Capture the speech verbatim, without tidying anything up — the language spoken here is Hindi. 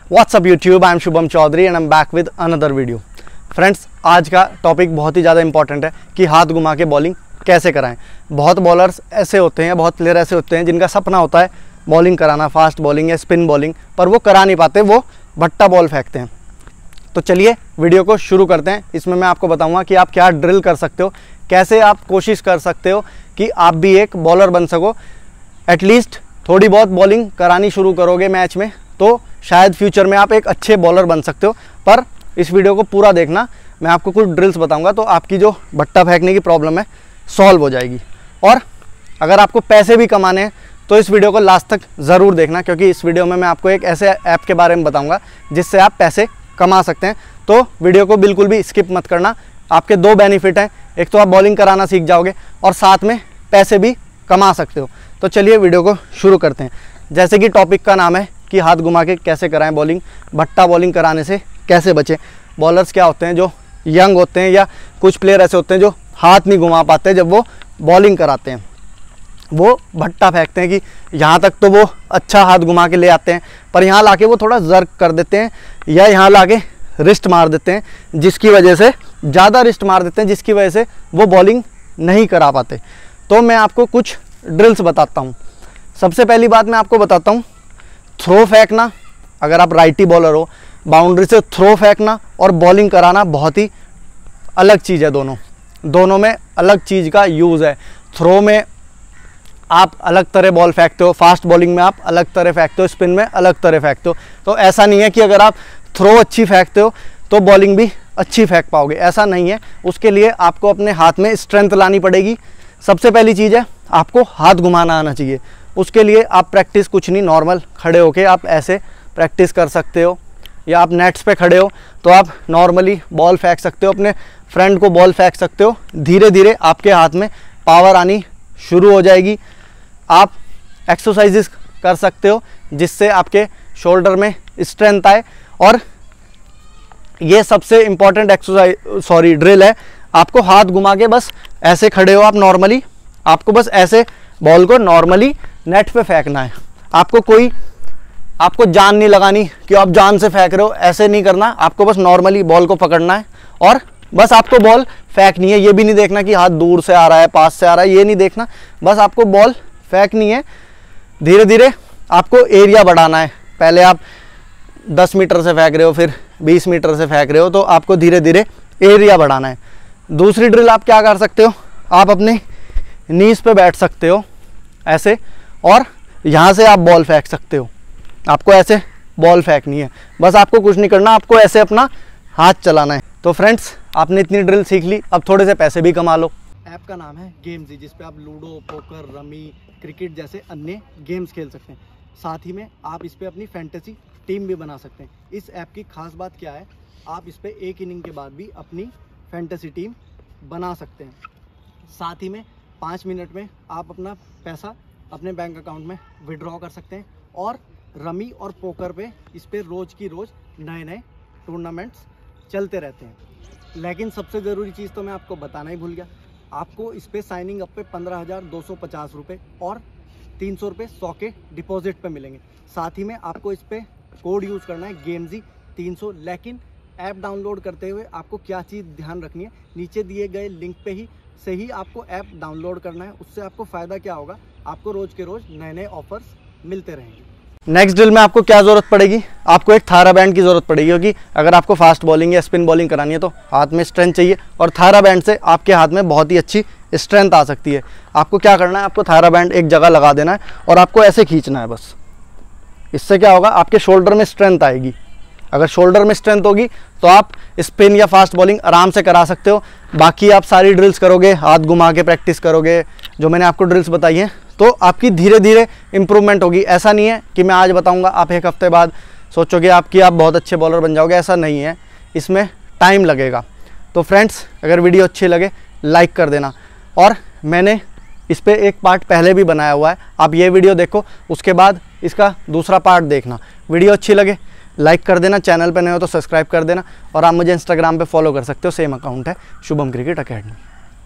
WhatsApp YouTube, I am Shubham Chaudhary and I am back with another video. Friends, आज का टॉपिक बहुत ही ज़्यादा इंपॉर्टेंट है कि हाथ घुमा के बॉलिंग कैसे कराएं। बहुत बॉलर्स ऐसे होते हैं, बहुत प्लेयर ऐसे होते हैं जिनका सपना होता है बॉलिंग कराना, फास्ट बॉलिंग या स्पिन बॉलिंग, पर वो करा नहीं पाते, वो भट्टा बॉल फेंकते हैं। तो चलिए वीडियो को शुरू करते हैं। इसमें मैं आपको बताऊंगा कि आप क्या ड्रिल कर सकते हो, कैसे आप कोशिश कर सकते हो कि आप भी एक बॉलर बन सको। एटलीस्ट थोड़ी बहुत बॉलिंग करानी शुरू करोगे मैच में तो शायद फ्यूचर में आप एक अच्छे बॉलर बन सकते हो। पर इस वीडियो को पूरा देखना, मैं आपको कुछ ड्रिल्स बताऊंगा तो आपकी जो भट्टा फेंकने की प्रॉब्लम है सॉल्व हो जाएगी। और अगर आपको पैसे भी कमाने हैं तो इस वीडियो को लास्ट तक ज़रूर देखना, क्योंकि इस वीडियो में मैं आपको एक ऐसे ऐप के बारे में बताऊंगा जिससे आप पैसे कमा सकते हैं। तो वीडियो को बिल्कुल भी स्किप मत करना। आपके दो बेनिफिट हैं, एक तो आप बॉलिंग कराना सीख जाओगे और साथ में पैसे भी कमा सकते हो। तो चलिए वीडियो को शुरू करते हैं। जैसे कि टॉपिक का नाम है कि हाथ घुमा के कैसे कराएं बॉलिंग, भट्टा बॉलिंग कराने से कैसे बचें। बॉलर्स क्या होते हैं जो यंग होते हैं या कुछ प्लेयर ऐसे होते हैं जो हाथ नहीं घुमा पाते जब वो बॉलिंग कराते हैं, वो भट्टा फेंकते हैं कि यहाँ तक तो वो अच्छा हाथ घुमा के ले आते हैं, पर यहाँ लाके वो थोड़ा जर्क कर देते हैं या यहाँ लाके रिस्ट मार देते हैं, जिसकी वजह से ज़्यादा रिस्ट मार देते हैं, जिसकी वजह से वो बॉलिंग नहीं करा पाते। तो मैं आपको कुछ ड्रिल्स बताता हूँ। सबसे पहली बात मैं आपको बताता हूँ, थ्रो फेंकना। अगर आप राइटी बॉलर हो, बाउंड्री से थ्रो फेंकना और बॉलिंग कराना बहुत ही अलग चीज़ है। दोनों दोनों में अलग चीज़ का यूज़ है। थ्रो में आप अलग तरह बॉल फेंकते हो, फास्ट बॉलिंग में आप अलग तरह फेंकते हो, स्पिन में अलग तरह फेंकते हो। तो ऐसा नहीं है कि अगर आप थ्रो अच्छी फेंकते हो तो बॉलिंग भी अच्छी फेंक पाओगे, ऐसा नहीं है। उसके लिए आपको अपने हाथ में स्ट्रेंथ लानी पड़ेगी। सबसे पहली चीज़ है आपको हाथ घुमाना आना चाहिए। उसके लिए आप प्रैक्टिस कुछ नहीं, नॉर्मल खड़े होके आप ऐसे प्रैक्टिस कर सकते हो, या आप नेट्स पे खड़े हो तो आप नॉर्मली बॉल फेंक सकते हो, अपने फ्रेंड को बॉल फेंक सकते हो। धीरे धीरे आपके हाथ में पावर आनी शुरू हो जाएगी। आप एक्सरसाइजेस कर सकते हो जिससे आपके शोल्डर में स्ट्रेंथ आए। और ये सबसे इम्पॉर्टेंट एक्सरसाइज सॉरी ड्रिल है। आपको हाथ घुमा के बस ऐसे खड़े हो आप नॉर्मली, आपको बस ऐसे बॉल को नॉर्मली नेट पे फेंकना है। आपको कोई आपको जान नहीं लगानी कि आप जान से फेंक रहे हो, ऐसे नहीं करना। आपको बस नॉर्मली बॉल को पकड़ना है और बस आपको बॉल फेंकनी है। ये भी नहीं देखना कि हाथ दूर से आ रहा है, पास से आ रहा है, ये नहीं देखना। बस आपको बॉल फेंकनी है। धीरे धीरे आपको एरिया बढ़ाना है। पहले आप दस मीटर से फेंक रहे हो, फिर बीस मीटर से फेंक रहे हो, तो आपको धीरे धीरे एरिया बढ़ाना है। दूसरी ड्रिल आप क्या कर सकते हो, आप अपने नीज पे बैठ सकते हो ऐसे, और यहाँ से आप बॉल फेंक सकते हो। आपको ऐसे बॉल फेंकनी है, बस आपको कुछ नहीं करना, आपको ऐसे अपना हाथ चलाना है। तो फ्रेंड्स, आपने इतनी ड्रिल सीख ली, अब थोड़े से पैसे भी कमा लो। ऐप का नाम है गेम्स, जिसपे आप लूडो, पोकर, रमी, क्रिकेट जैसे अन्य गेम्स खेल सकते हैं। साथ ही में आप इस पर अपनी फैंटेसी टीम भी बना सकते हैं। इस ऐप की खास बात क्या है, आप इस पर एक इनिंग के बाद भी अपनी फैंटेसी टीम बना सकते हैं। साथ ही में पाँच मिनट में आप अपना पैसा अपने बैंक अकाउंट में विड्रॉ कर सकते हैं। और रमी और पोकर पे इस पर रोज़ की रोज़ नए नए टूर्नामेंट्स चलते रहते हैं। लेकिन सबसे ज़रूरी चीज़ तो मैं आपको बताना ही भूल गया, आपको इस पर साइनिंग अप पे पंद्रह हज़ार दो सौ पचास रुपये और तीन सौ रुपये सौ के डिपॉजिट पे मिलेंगे। साथ ही में आपको इस पर कोड यूज़ करना है गेमजी तीन सौ। लेकिन ऐप डाउनलोड करते हुए आपको क्या चीज़ ध्यान रखनी है, नीचे दिए गए लिंक पे ही से ही आपको ऐप डाउनलोड करना है। उससे आपको फ़ायदा क्या होगा, आपको रोज़ के रोज़ नए नए ऑफर्स मिलते रहेंगे। नेक्स्ट ड्रिल में आपको क्या ज़रूरत पड़ेगी, आपको एक थारा बैंड की ज़रूरत पड़ेगी, क्योंकि अगर आपको फास्ट बॉलिंग या स्पिन बॉलिंग करानी है तो हाथ में स्ट्रेंथ चाहिए, और थारा बैंड से आपके हाथ में बहुत ही अच्छी स्ट्रेंथ आ सकती है। आपको क्या करना है, आपको थारा बैंड एक जगह लगा देना है और आपको ऐसे खींचना है बस। इससे क्या होगा, आपके शोल्डर में स्ट्रेंथ आएगी। अगर शोल्डर में स्ट्रेंथ होगी तो आप स्पिन या फास्ट बॉलिंग आराम से करा सकते हो। बाकी आप सारी ड्रिल्स करोगे, हाथ घुमा के प्रैक्टिस करोगे, जो मैंने आपको ड्रिल्स बताई हैं, तो आपकी धीरे धीरे इंप्रूवमेंट होगी। ऐसा नहीं है कि मैं आज बताऊंगा आप एक हफ्ते बाद सोचोगे आपकी आप बहुत अच्छे बॉलर बन जाओगे, ऐसा नहीं है। इसमें टाइम लगेगा। तो फ्रेंड्स, अगर वीडियो अच्छी लगे लाइक कर देना। और मैंने इस पर एक पार्ट पहले भी बनाया हुआ है, आप ये वीडियो देखो, उसके बाद इसका दूसरा पार्ट देखना। वीडियो अच्छी लगे लाइक कर देना, चैनल पे नए हो तो सब्सक्राइब कर देना। और आप मुझे इंस्टाग्राम पे फॉलो कर सकते हो, सेम अकाउंट है शुभम क्रिकेट अकेडमी।